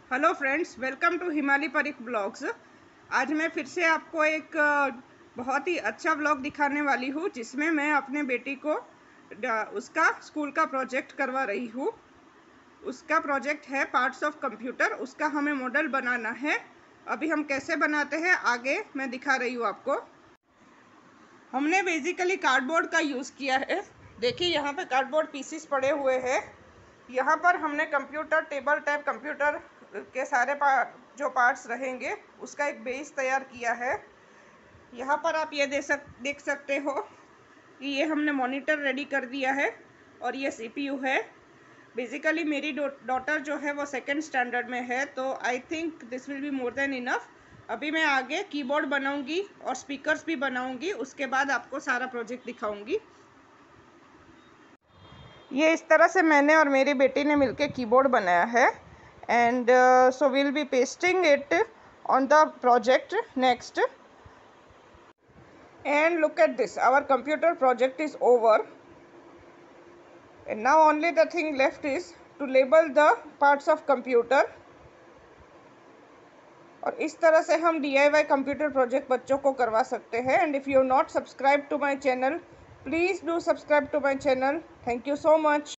Hello friends, welcome to Himalaya परिक blogs. आज मैं फिर से आपको एक बहुत ही अच्छा ब्लॉग दिखाने वाली हूँ जिसमें मैं अपने बेटी को उसका स्कूल का प्रोजेक्ट करवा रही हूँ। उसका प्रोजेक्ट है पार्ट्स ऑफ कंप्यूटर। उसका हमें मॉडल बनाना है। अभी हम कैसे बनाते हैं आगे मैं दिखा रही हूँ आपको। हमने बेसिकली कार्डबोर्ड का यूज़ किया है। देखिए यहाँ पे कार्डबोर्ड पीसीस पड़े हुए हैं। यहाँ पर हमने कंप्यूटर टेबल टाइप कंप्यूटर के सारे जो पार्ट्स रहेंगे उसका एक बेस तैयार किया है। यहाँ पर आप ये देख सकते हो कि ये हमने मॉनिटर रेडी कर दिया है और ये सीपीयू है। बेसिकली मेरी डॉटर जो है वो सेकंड स्टैंडर्ड में है, तो I think this will be more than enough. अभी मैं आगे कीबोर्ड बनाऊंगी और स्पीकर्स भी बनाऊंगी, उसके बाद आपको सारा प्रोजेक्ट दिखाऊंगी। ये इस तरह से मैंने और मेरी बेटी ने मिलके कीबोर्ड बनाया है and so will be pasting it on the project next. And look at this, our computer project is over and now only the thing left is to label the parts of computer। और इस तरह से हम DIY computer project बच्चों को करवा सकते हैं। And if you not subscribe to my channel, please do subscribe to my channel. Thank you so much.